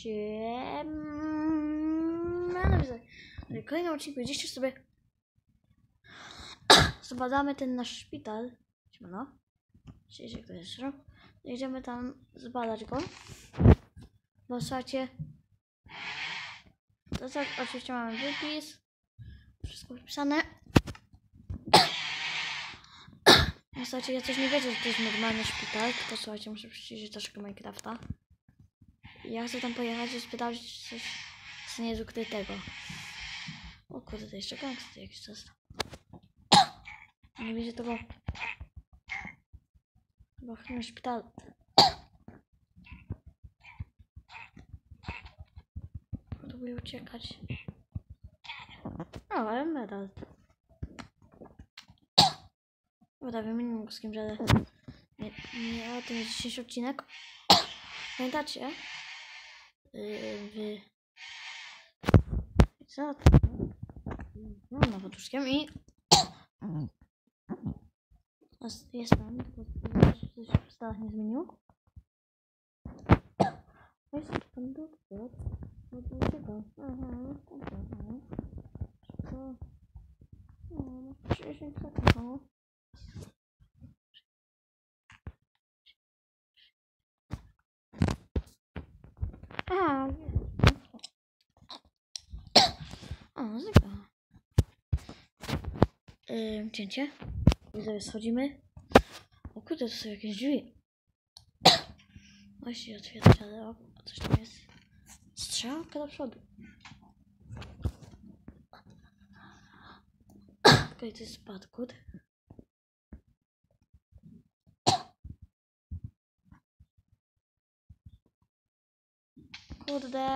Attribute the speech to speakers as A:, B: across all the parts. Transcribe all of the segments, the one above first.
A: W kolejnym odcinku dzisiaj sobie zbadamy ten nasz szpital. No. Czyli to jest rok. Jedziemy tam zbadać go. Bo słuchajcie, to tak, oczywiście mamy wypis. Wszystko wypisane. No słuchajcie, ja coś nie wiedzę, że to jest normalny szpital, tylko słuchajcie, muszę przyciszyć troszkę Minecrafta. Ja chcę tam pojechać i spytać coś, co nie jest ukrytego. O kurde, to jeszcze gangster jakiś czas. Nie wiecie tego. Chyba w tym szpitalu. Próbuję uciekać. O, ale medal. Dobra, wymienimy go z kimś, ale nie o tym jest dzisiejszy odcinek. Pamiętacie? Co? No, poduszkiem i jest tam, tylko coś w stałach nie zmieniło. Jest pan doktor. No to uciekał. Aha, co? No, 30 sekund. No. Aha, o, znika. Cięcie. I zaraz schodzimy. O kurde, to są jakieś drzwi. Właśnie otwierać, ale o, coś tam jest. Strzałka do przodu. Okej, to jest padkut. Kurde.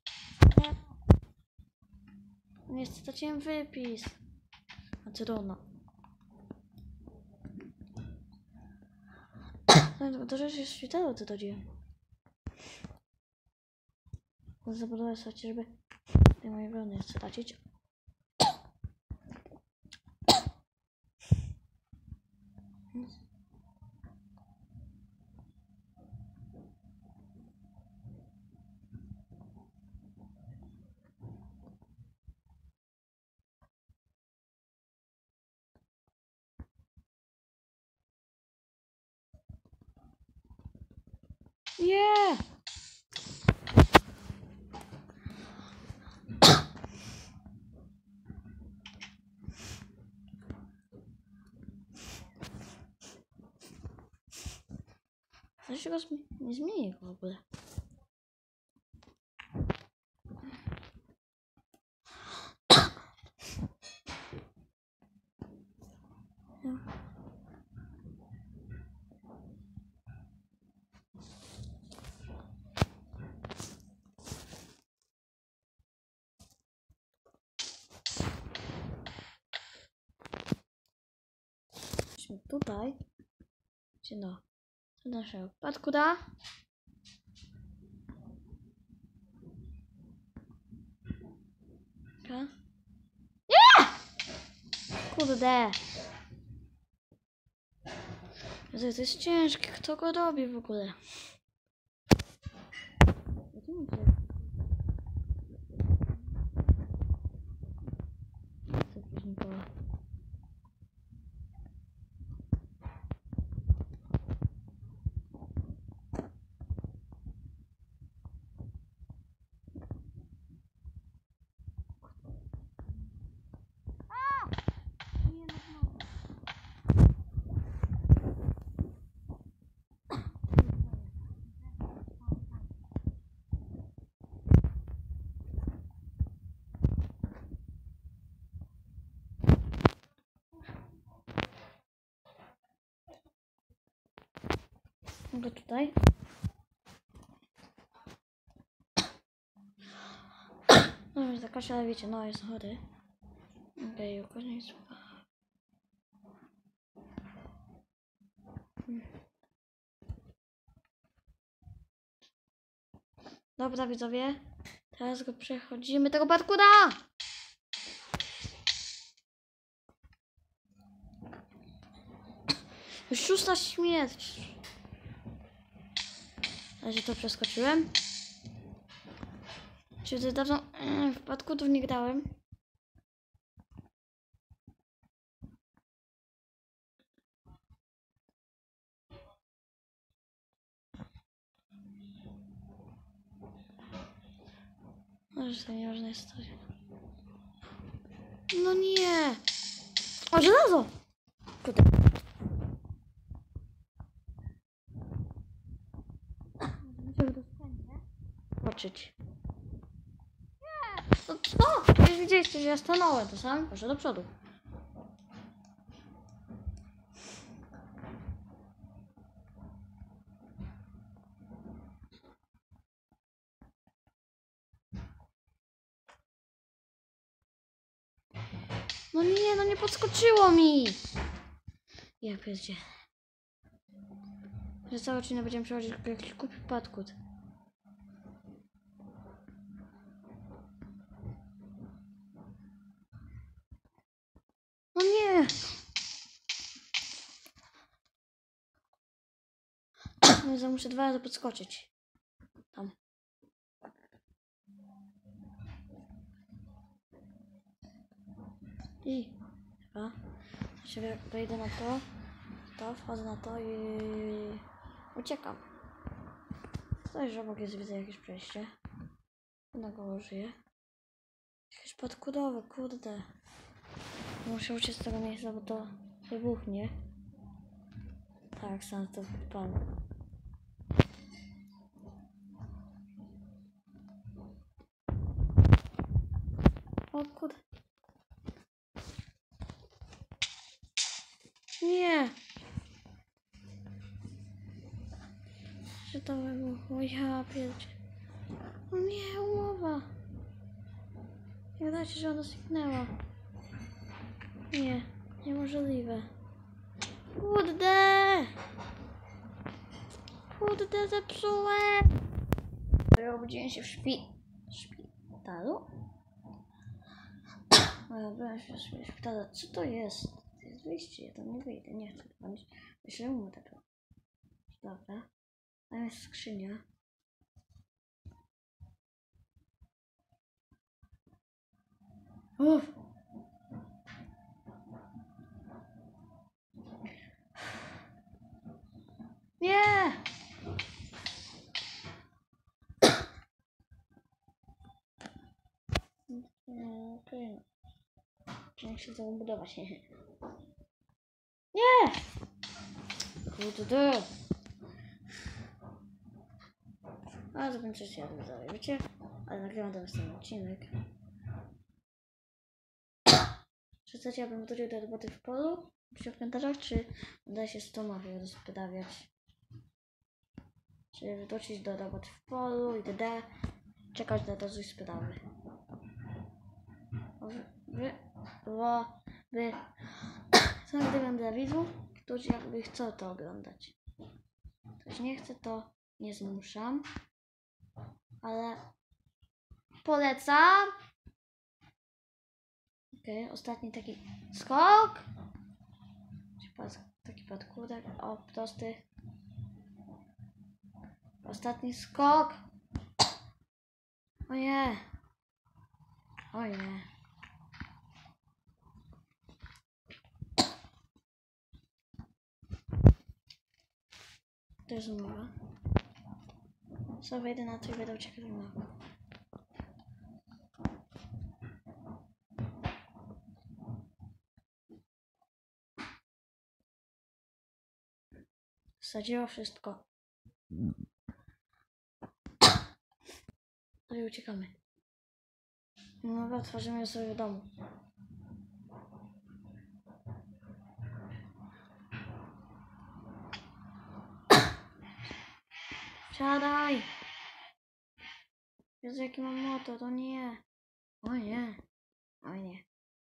A: Niestety straciłem wypis. A trudno. Do rzeczy jest w szpitalu, to dojdzie. Zabudować sobie, żeby tej mojej wełny nie stracić. Nie! Dlaczego nie zmieni go w ogóle? Tutaj, gdzie no, do naszego padkuda. Nie! Kurde. To jest ciężkie, kto go robi w ogóle? Mogę tutaj. No jest taka, ale wiecie, no jest chory. Okej, koniec. Dobra widzowie, teraz go przechodzimy tego parkura! Już 6. śmierć. Ja się to przeskoczyłem. Czy to dawno w Padkutów nie grałem? Może to nieważna historia. No nie! O, żelazo! Kurde. Musimy to spędzić. Zobaczyć. Nie! To co? Przecież widzieliście, że ja stanąłem, to sam proszę do przodu. No nie, no nie podskoczyło mi! Ja pierdzie. Że cały odcinek będziemy przechodzić jakiś kupi Padkut. No nie! No ja muszę 2 razy podskoczyć. Tam. I chyba. Znaczy wejdę na to, wchodzę na to i uciekam. Coś, że obok jest, widzę jakieś przejście. Na go żyję. Jakieś podkudowe, kurde. Muszę uciec z tego miejsca, bo to wybuchnie. Tak, sam to pan. O kurde. Nie! Że to wybuchło, ja pierdzie. O nie, umowa. Jak dajcie, że ona zniknęła. Nie, niemożliwe. Kurde! Kurde, zepsułem! Ja obudziłem się w szpitalu? Byłem się w szpitalu. Co to jest? To jest wyjście, ja tam nie wyjdę, nie chcę tam iść. Myślę mu tego. Dobra. Tam jest skrzynia. Uff. Nie! Okej. Jak się to budować? Nie! Kurde. A to będzie coś jadł dalej, wiecie? Ale nagrywam ten następny odcinek. Czy chcecie, abym wrócił do roboty w polu? Piszcie w komentarzach, czy uda się z tą mafią rozprawiać? Czy wrócić do roboty w polu itd. Czekać na rozwój sprawy. Wy co nagrywam dla widzów, którzy jakby chcą to oglądać. Ktoś nie chce, to nie zmuszam. Ale polecam. Okej, ostatni taki skok. Taki podkórek. O, prosty. Ostatni skok. O nie. O nie. To jest umowa. Co wejdę na to i będę uciekać umowy. Wsadziło wszystko. No i uciekamy. No, otworzymy ją sobie w domu. Siadaj! Jezu, jaki mam motor, to nie. O nie. O nie.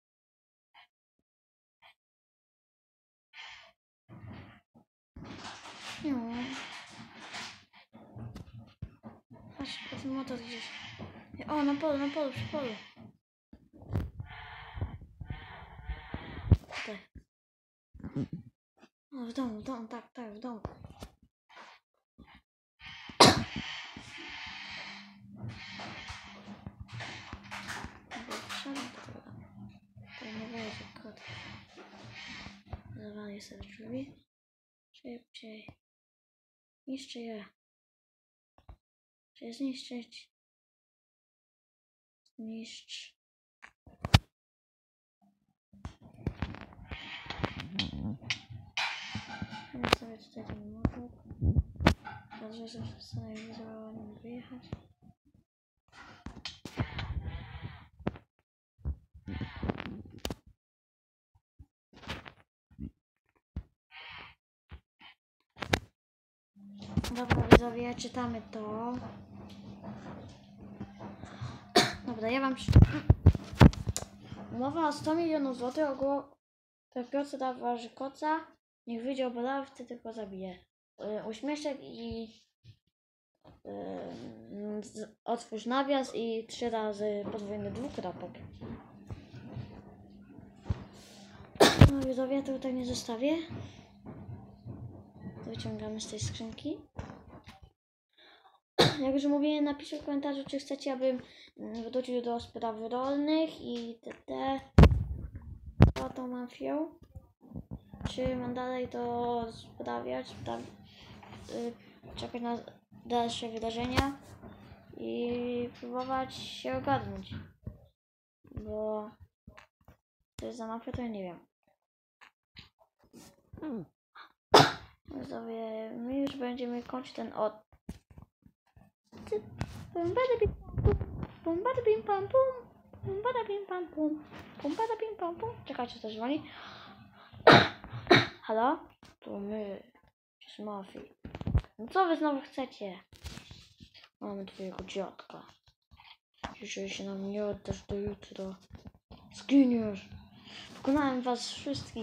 A: Nie. Patrz, ten motor gdzieś. O, na polu, przy polu. Tutaj. O, w domu, tak, w domu. sobie drzwi. Szybciej. Niszczę je. Chcę je zniszczyć. Zniszcz. Ja sobie tutaj ten motor. Teraz jestem w stanie wizualnie wyjechać. Dobra, widzowie, czytamy to. Dobra, ja wam umowa o 100 milionów złotych Piotrze da waży koca. Niech wyjdzie obalały, wtedy go zabije. Uśmieszek i otwórz nawias i 3 razy podwójny dwukropek. No widzowie, ja to tutaj nie zostawię. To wyciągamy z tej skrzynki. Jak już mówiłem, napiszcie w komentarzu, czy chcecie, abym wrócił do spraw rolnych i t. tą mafią. Czy mam dalej to sprawiać, czekać na dalsze wydarzenia i próbować się ogarnąć. Bo to jest za mafię, to ja nie wiem. Widzowie, my już będziemy kończyć ten Czekajcie, to dzwoni. Halo? To my z mafii. No co wy znowu chcecie? Mamy twojego dziadka. Jeżeli się nam nie oddasz do jutra, zginiesz. Pokonałem was wszystkich.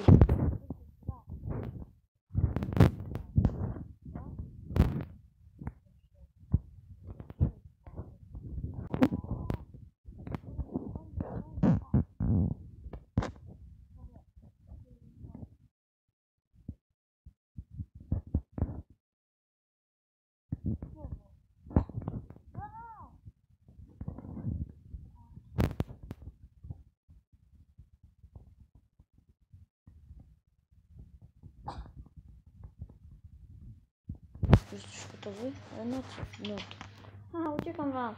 A: Jesteś gotowy? No co? No to. A, uciekam wam.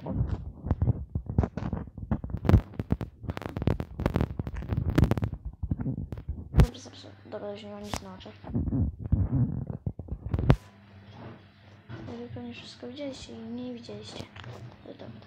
A: Dobra, już nie ma nic na oczach. Wy pewnie wszystko widzieliście i nie widzieliście. Ale dobra.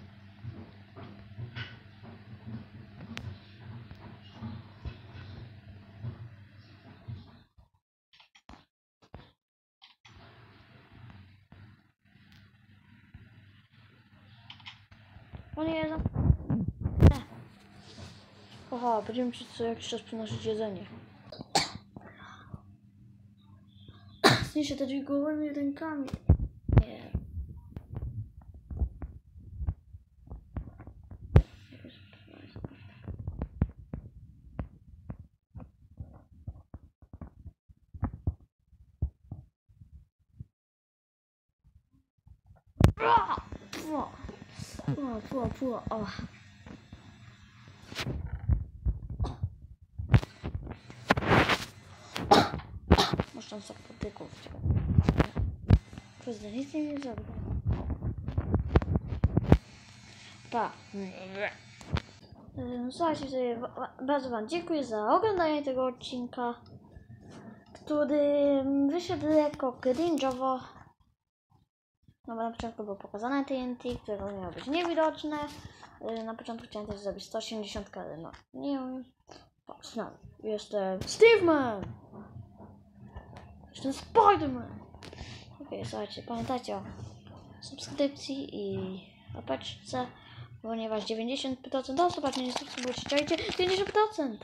A: O nie, Oha, będziemy ci co jakiś czas przynosić jedzenie. Zniszczę te drzwi gołymi rękami. Nie. O. Masz tam sok patyków. Kurde, nic nie zrobił. Pa. Słuchajcie, sobie bardzo wam dziękuję za oglądanie tego odcinka, który wyszedł lekko cringe'owo. No bo na początku było pokazane TNT, które miało być niewidoczne. Na początku chciałem też zrobić 180, ale no nie wiem. Jestem Steveman! Jestem Spiderman! Okej, słuchajcie, pamiętajcie o subskrypcji i łapeczce, ponieważ 90% osób, jak nie subskrybujecie, czajcie 50%!